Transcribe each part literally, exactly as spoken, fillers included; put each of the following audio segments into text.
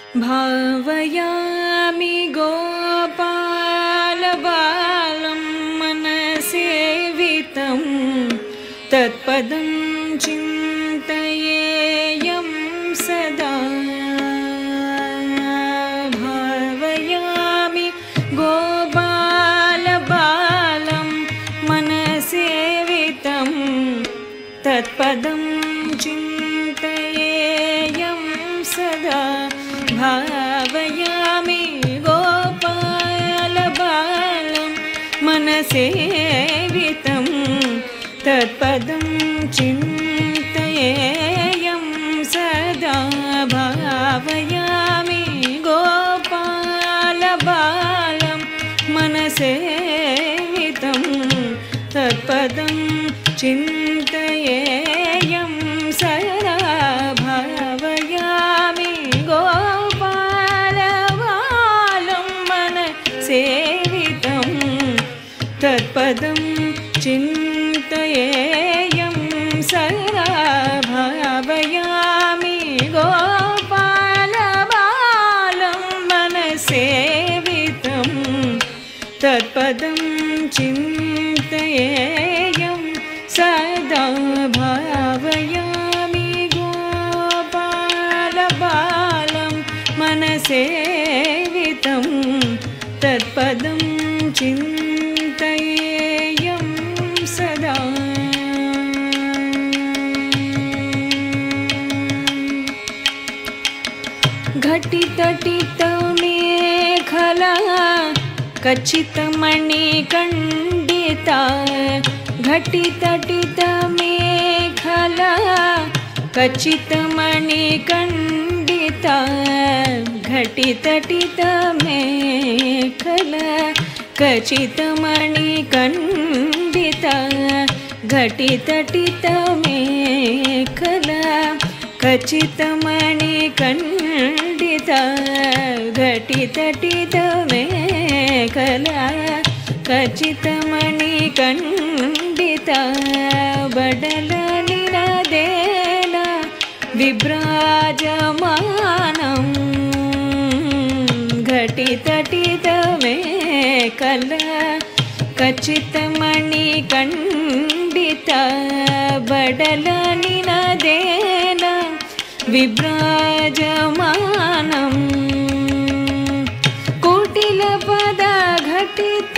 भावयामि गोपालबालं मनसेवितं तत्पदं चिन्तयेयं सदा। भावयामि गोपालबालं मनसेवितं तत्पदं चिन्तयेयं सदा। भावयामि गोपालबालं मनसेवितं तत्पदं चिन्तयेयं सदा। भावयामि गोपालबालं मनसेवितं तत्पदं चिन्तयेयं सदा। भावयामि गोपालबालं मनसेवितं तत्पदं चिन्तयेयं सदा। भावयामि गोपालबालं मनसेवितं तत्पदं चिन्तयेयं सदा। भावयामि गोपालबालं मनसेवितं तत्पदं चिन्तयेयं सदा। घटितटितमेखला कचितमणिकण्डिता। घटितटितमेखला कचितमणिकण्डिता। घटितटितमेखला कचितमणिकण्डिता। घटितटितमेखला कचितमणिकण्डिता। घटितटितमेखला कचितमणिकण्डिता। बडलनिनदेन विभ्राजमानं घटितटितमेखला कचितमणिकण्डिता। बडलनिनदेन विभ्राजमानं कुटिलपद घटित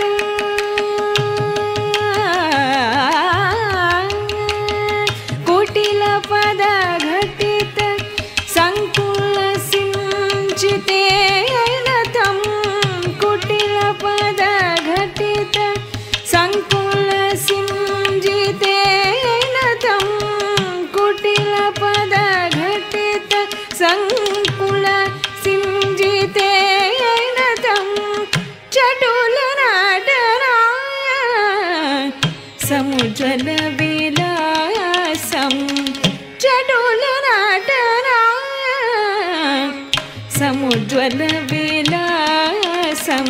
कुटिलपद घटित संकुलसिञ्चितेन तं। कुटिलपद घटित संकुलसिञ्चितेन तं। कुटिलपद घटित संकुलसिञ्चितेन तं। चटुलनाटनाय समुज्ज्वलविलासं। चटुलनाटनाय समुज्ज्वलविलासं।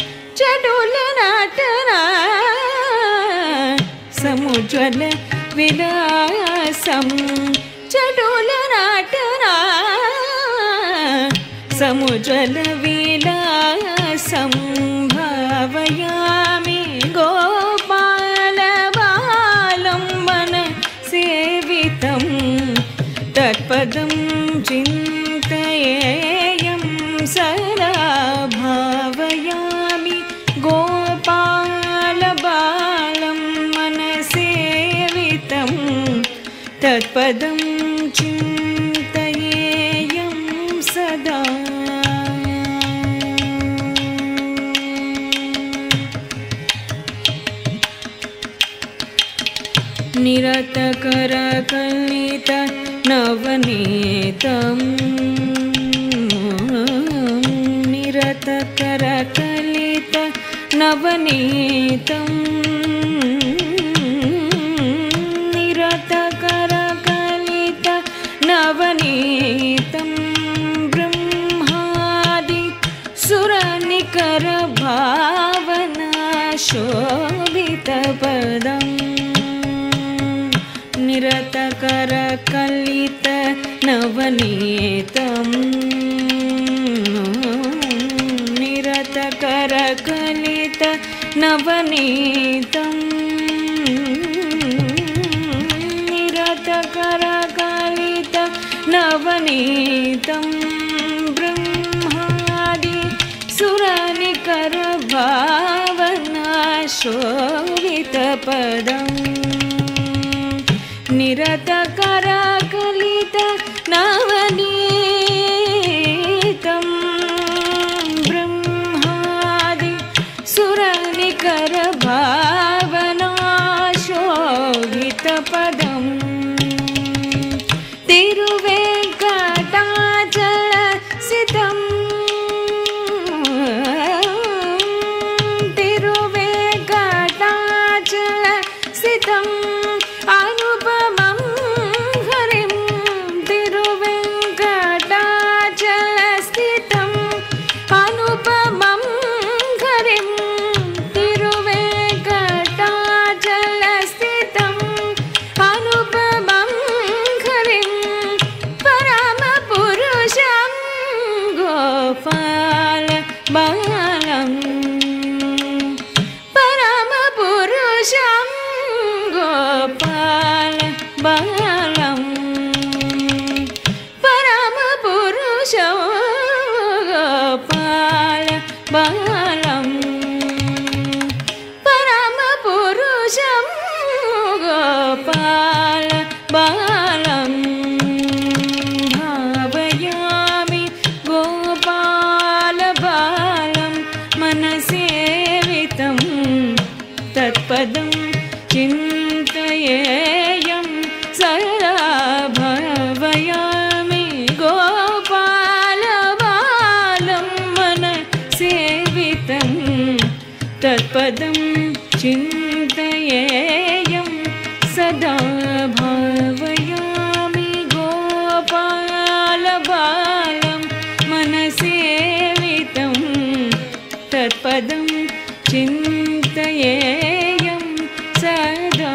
चटुलनाटनाय समुज्ज्वलविलासं। चटुलनाटनाय समुज्ज्वलविलासं। भावयामि गोपालबालं मनसेवितं तत्पदं चिन्तयेयं सदा। भावयामि गोपालबालं मनसेवितं तत्पदं चिन्तयेयं सदा। निरतकरकलित नवनीतं। निरतकरकलित नवनीतं। निरतकरकलित नवनीतं। ब्रह्मादि सुरनिकरभावना शोभितपदम्। निरतकरकलित नवनीतं। नवनीतं निरतकरकलित नवनीतं ब्रह्मादि सुरनिकरभावना शोभितपदम् निरतकरकलित नवनीतं ब्रह्मादि सुरनिकरभावना शोभितपदम् तिरुवेङ्कटाचलसितं तिरुवेङ्कटाचलसितम् अनुपमं हरिं तिरुवेङ्कटाचलस्थितम् अनुपमं हरिं तिरुवेङ्कटाचलस्थितम् अनुपमं हरिं परमपुरुषं गोपालबालं परमपुरुषं गोपालबालं परमपुरुषं गोपालबालं परमपुरुषं गोपालबालं भावयामि गोपालबालं मनसेवितं तत्पदं चिन्तयेयं सदा भावयामि गोपालबालं मनसेवितं तत्पदं चिन्तयेयं सदा भावयामि गोपालबालं मनसेवितं तत्पदं चिन्तयेयं सदा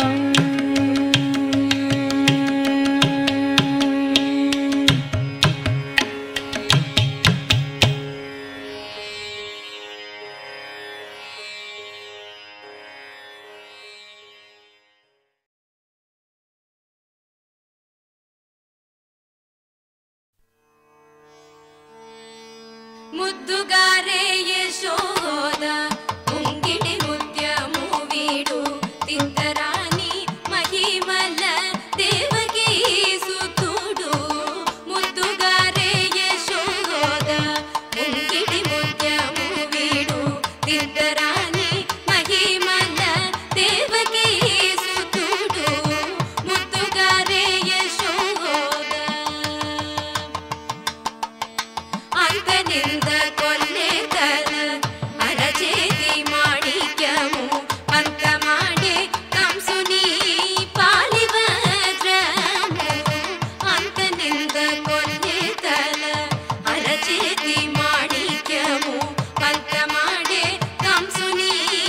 ಮುದ್ದುಗಾರೆ ಯಶೋದ ಮುಂಗಿಡಿ ಮುದ್ಯಮು ವೀಡು ತಿಂತರಾಣಿ ಮಹಿಮಲ ದೇವಕಿ ಸುತ್ತುಡು ಮುದ್ದುಗಾರೆ ಯಶೋದ ಮುಂಗಿಡಿ ಮುದ್ಯಮು ವೀಡು ತಿಂತರಾಣಿ ಮಹಿಮಲ ದೇವಕಿ ಸುತ್ತುಡು ಮುದ್ದುಗಾರೆ ಯಶೋದ ಅಂತನಿಂದ ಕೊಲ್ಲೆ ತಲ ಅರಚೇತಿ ಮಾಣಿಕ್ಯಮು ಪಂತ ಮಾಡೆ ಕಂಸುನಿ ಪಾಲಿಭದ್ರಮು ಅಂತನಿಂದ ಕೊಲ್ಲೆ ತಲ ಅರಚೇತಿ ಮಾಣಿಕ್ಯಮು ಪಂತ ಮಾಡೆ ಕಂಸುನಿ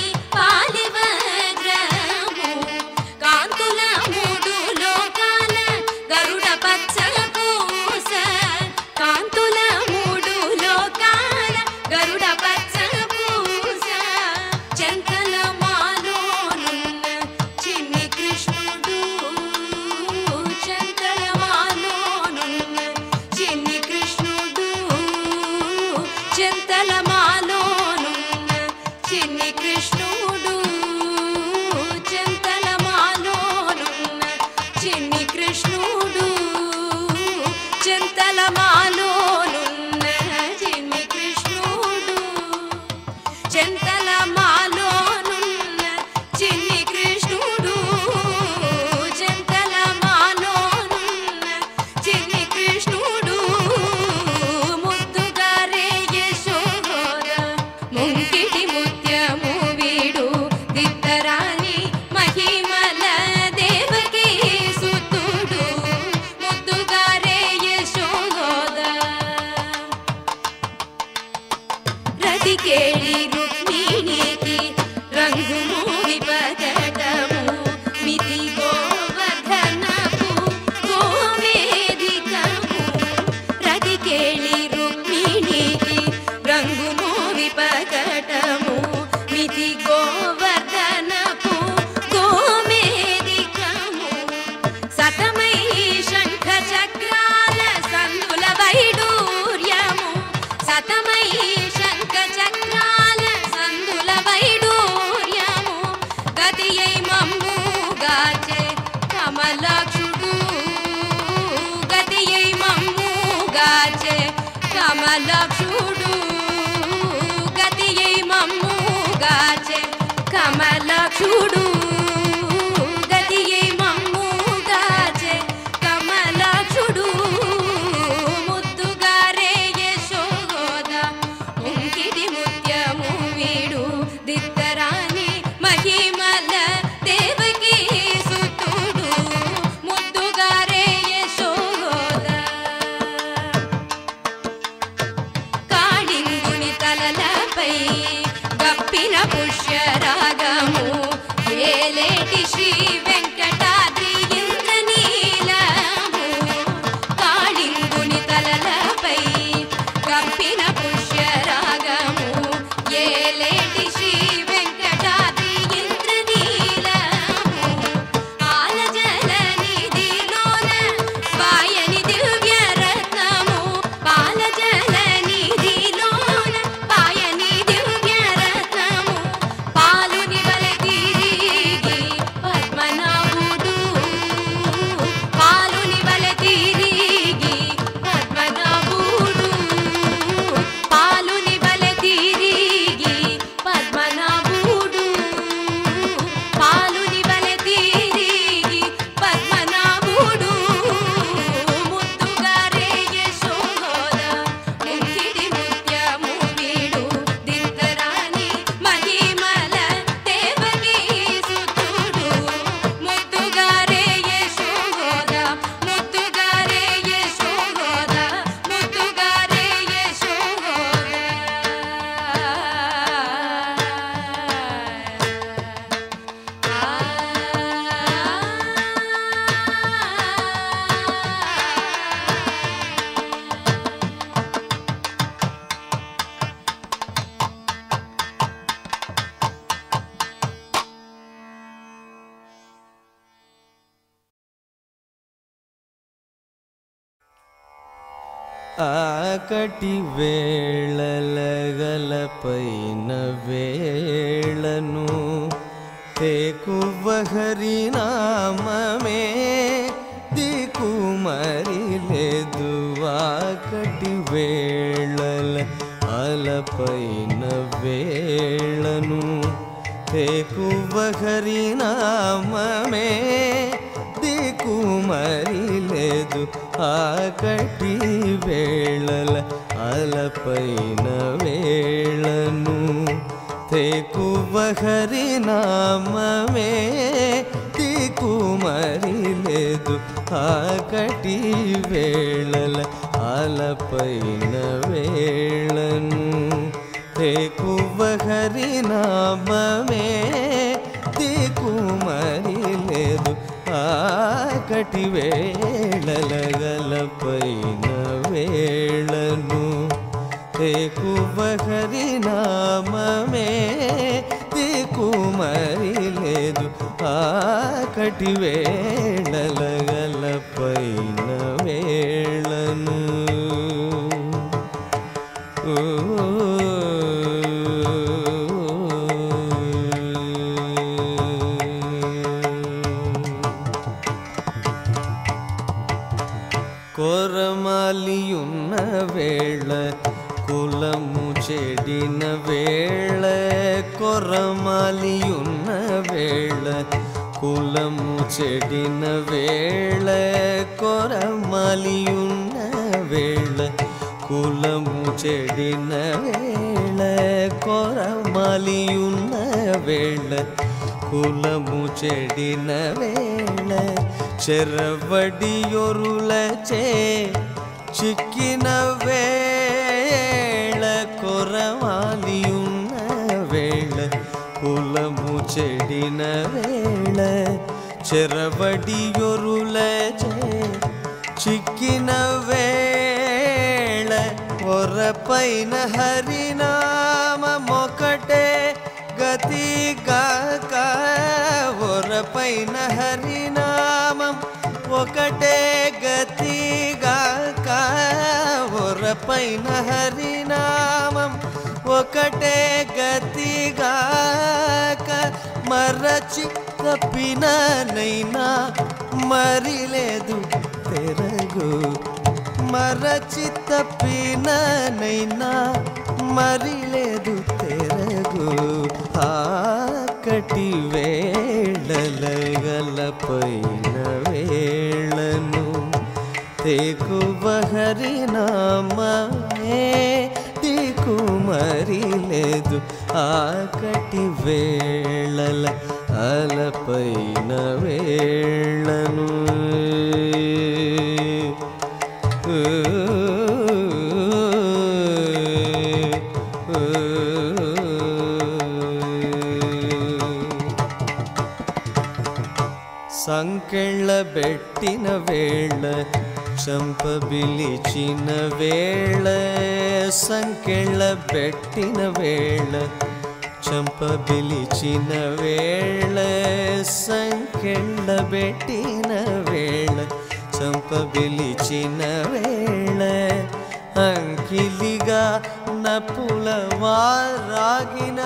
ಪಾಲಿಭದ್ರಮು ಕಾಂತುಲ ಮೂಡು ಲೋಕಾಲ ಗರುಡ ಪಚ್ಚ ಕೂಸ కాంతుల మూడు లోకాల గరుడ పచ్చ పూస చెంతల మాలోనున్న చిన్ని కృష్ణుడు చెంతల మాలోనున్న చిన్ని కృష్ణుడు చెంతల మాలోనున్న చిన్ని కృష్ణుడు చెంతల మాలోనున్న చిన్ని కృష్ణుడు చెంతల మాలోనున్న చిన్ని కృష్ణుడు చెంతల మాలోనున్న చిన్ని కృష్ణుడు చెంతల మాలోనున్న చిన్ని కృష్ణుడు ముద్దుగారే యశోద ముంగిటి ముత్యము వీడు దిత్తరాణి మహిమల దేవకీ సుతుడు ముద్దుగారే యశోద రతి కేళి రుక్మిణికి రంగు మూవి పగటము మితి గోవర్ధనకు గోవేదికము రతి కేళి రుక్మిణికి రంగు మూవి పగటము మితి గోవ శతమై శంఖ చక్రాల సందుల వైడూర్యము గతియై మమ్ముగాచే కమలాక్షుడు గతియై మమ్ముగాచే కమలాక్షుడు గతియై మమ్ముగాచే కమలాక్షుడు గతియై మమ్ముగాచే కమలాక్షుడు ముద్దుగారే యశోద ముంకిటి ముత్యము వీడు దిత్తరాని మహిమల దేవకి సుతుడు ముద్దుగారే యశోద కాళింగుని తలలపై గప్పిన పుష్యరాగము ఏలేటి శ్రీ వెంకటాద్రి ఇంద్రనీలము కాళింగుని తలలపై గప్పిన పుష్యరాగము ఏలేటి శ్రీ వెంకటాద్రి ఇంద్రనీలము పాలజల నిధిలోన పాయని దివ్య రత్నము పాలజల నిధిలోన పాయని దివ్య రత్నము పాలుని వలె తిరిగి పద్మనాభుడు పాలుని వలె తిరిగి పద్మనాభుడు పాలుని వలె తిరిగి పద్మనాభుడు పాలుని వలె తిరిగి పద్మనాభుడు ముద్దుగారే యశోద ముంకిటి ముత్యము వీడు దిత్తరాని మహిమల దేవకి సుతుడు ముద్దుగారే యశోద ముద్దుగారే యశోద ముద్దుగారే ఆకటి వేళలగలపైన వేళను తేకువ హరినామమే దిక్కుమరి లేదు ఆకటి వేళల అలపైన వేళను తేకువ హరినామమే దిక్కుమరి లేదు ఆకటి వేళల అలపైన వేళను తేకువ హరినామమే దిక్కుమరి లేదు ఆకటి వేళల అలపైన వేళను తేకువ హరినామమే దిక్కుమరి లేదు ఆకటి వేళల గలపైన వేళను తేకువ హరినామమే దిక్కుమరి లేదు ఆకటి వేళల గలపైన వేళను కొరమాలియున్న వేళ కులము చెడిన వేళ కొరమాలియున్న వేళ కులము చెడిన వేళ కొరమాలియున్న వేళ కులము చెడిన వేళ కొరమాలియున్న వేళ కులము చెడిన వేళ చెరవడియొరులచే చిక్కిన వేళ కొరమాలియున్న వేళ కులము చెడిన వేళ చెరవడియొరులచే చిక్కిన వేళ ఒరపైన హరినామమొకటే గతిగాక ఒరపైన హరినామం ఒకటే గతిగాక ఒర తలపైన హరినామం ఒకటే గతిగాక మరచి తప్పిననైనా మరి లేదు తెరగు మరచి తప్పిననైనా మరి లేదు తెరగు ఆకటి వేళలగలపైన వేళను తేకువ హరినామే దిక్కు మరి లేదు ఆకటి వేళల అలపైన వేళను సంకెళ్ళ బెట్టిన వేళ చంప బిలిచిన వేళ సంకెళ్ళ బెట్టిన వేళ చంప బిలిచిన వేళ సంకెళ్ళ బెట్టిన వేళ చంప బిలిచిన వేళ అంకిలిగా నపుల వారాగిన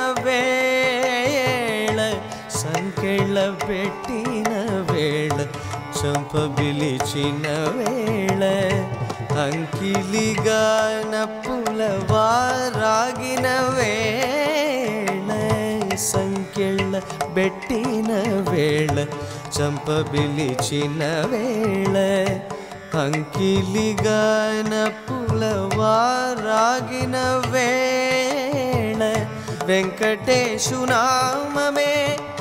వేళ సంకెళ్ళ పెట్టిన వేళ చంప బిలిచిన వేళ అంకిలిగా నపుల వారాగిన వేళ సంకెళ్ళ పెట్టిన వేళ చంప బిలిచిన వేళ అంకిలిగా నపుల వారాగిన వేళ వెంకటేశు నామమే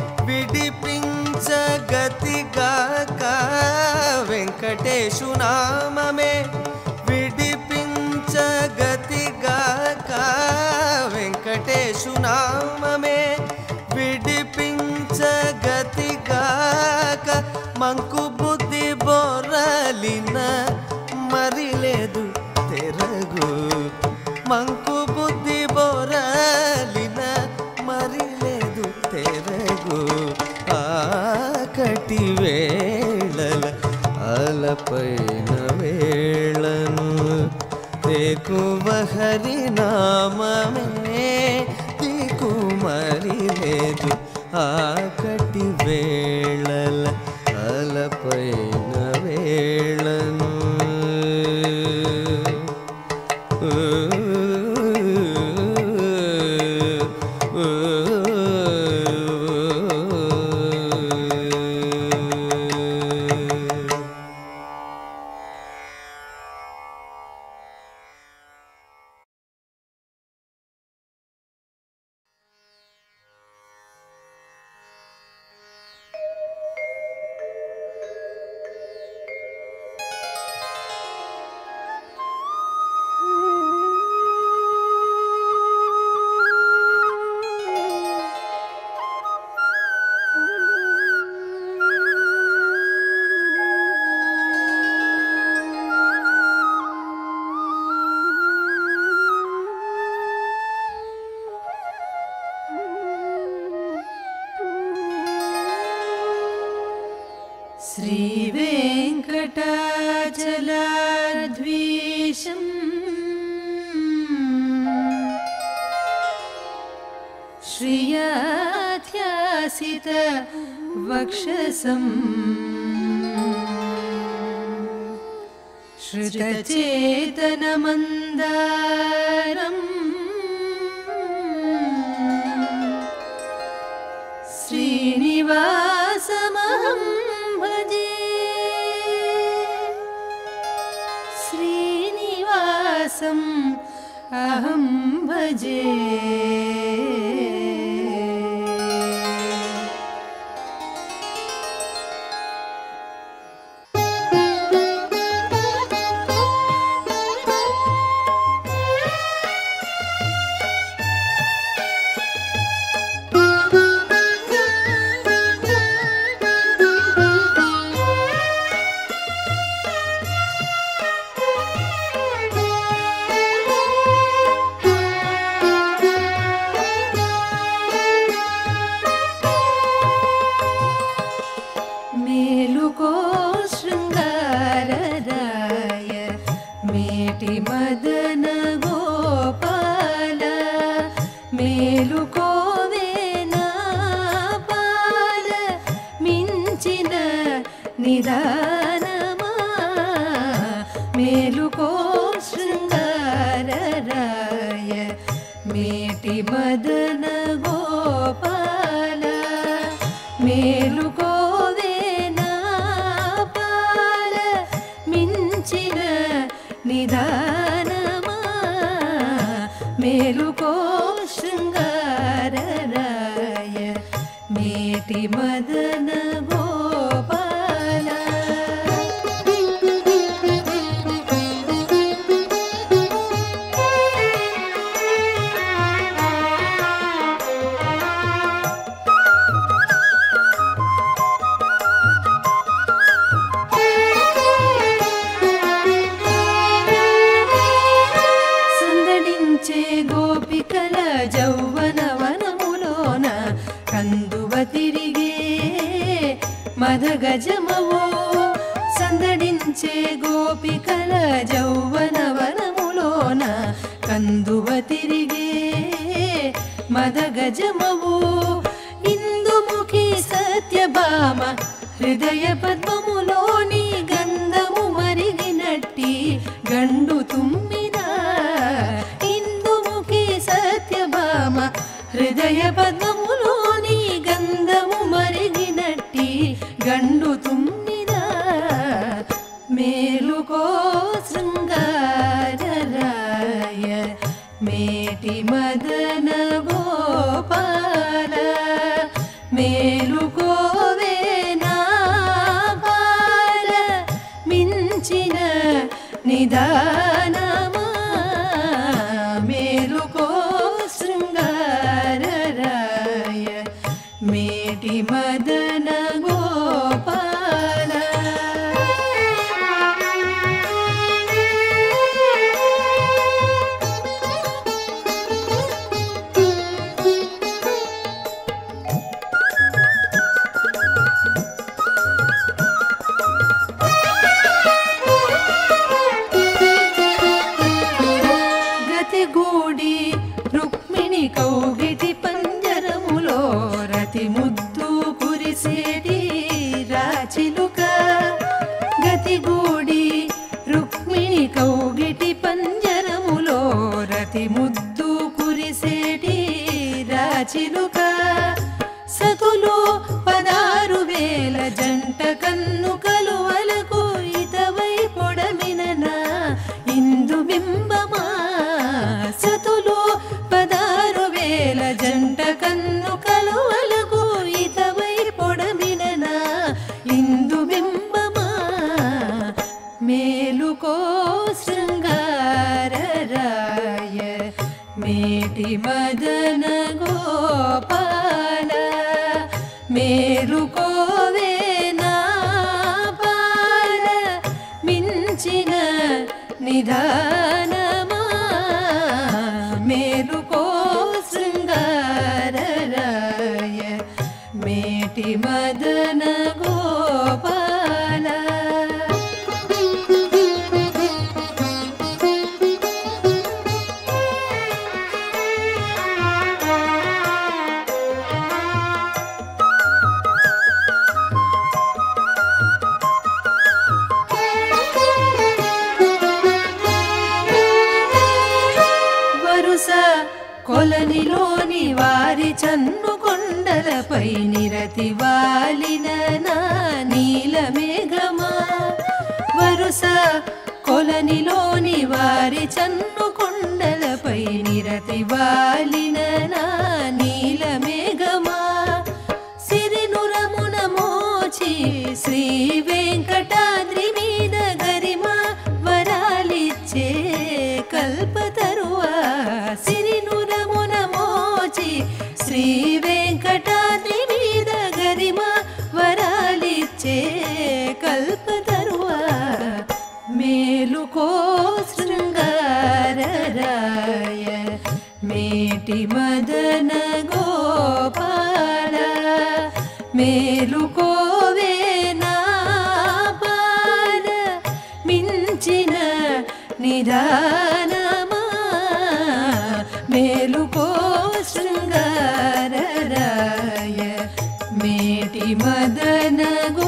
విడిపించగతిగాక వెంకటేశు నామమే విడిపించగతిగాక వెంకటేశు నామమే విడిపించగతిగాక మంకు బుద్ధి బొరలిన మరి లేదు తెరగు మంకు బుద్ధి బొరలిన మరి లేదు తెరగు ఆకటి వేళల అలపైన వేళను తేకువ హరినామమే దిక్కు మరి లేదు ఆకటి వేళల అలపైన వేళను श्रीवेङ्कटाचलाद्वीशम् श्रियाध्यासित वक्षसम् श्रुतचेतनमन्दारम् श्रीनिवासमहं भजे श्रीनिवासम् अहं भजे మదన గోపాల మేలుకోవే నా పాల మించిన నిదానమా మేలుకో శృంగారరాయ మేటి మదన గోపాల మేలుకోవే నా పాల మించిన నిదానమా మేలుకో శృంగారరాయ మేటి మదన గోపాల సందడించే గోపికల జౌవన వనములోన కందువ తిరిగే మదగజమవో సందడించే గోపికల జౌవన వనములోన కందువ తిరిగే మదగజమవో ఇందుముఖి సత్యభామ హృదయ పద్మములోని గంధము మరిగినట్టి గండు తుమ్మిన ఇందుముఖి సత్యభామ హృదయ పద్మములోని గంధము మరిగినట్టి గండు తుమ్మిన మేలుకో శృంగారరాయ మేటి మదన గోపాల మేలుకోవే నా బాల మించిన నిదానమా మేలుకో శృంగారరాయ మేటి మదన గోపాల గతిగూడి రుక్మిణి కౌగిటి పంజరములో రతి ముద్దు కురిసేటి రాచిలుక గతిగూడి రుక్మిణి కౌగిటి పంజరములో రతి ముద్దు కురిసేటి రాచిలుక సతులు పదారు వేల జంట కన్ను కలువలకు ఇతవై పొడమిన ఇందు బింబమా సతులు పదారు వేల జంట కన్ను కలువలకు ఇతవై పొడమిన ఇందు బింబమా మేలుకో శృంగారరాయ మేటి మదన గోపాల మేలుకోవే నా పాల మించిన నిదానమా మేలుకో శృంగారరాయ మేటి మదన గోపాల వరుస కొలనిలోని వారి చన్ను కొండలపై నిరతి వాలిన నా నీలమేఘమా వరుస కొలనిలోని వారి చన్ను కొండలపై నిరతి వాలిన నా నీలమేఘమా సిరినురమున మోచి శ్రీ వెంకటాద్రి మీద గరిమ వరాలిచ్చే కల్పతరువా సిరినురమున మోచి శ్రీ వెంకటాద్రి మీద గరిమ వరాలిచ్చే కల్పతరువా మేలుకో శృంగారరాయ మేటి మదన గోపాల మేలుకోవే నా బాల మించిన నిదాన మదన గో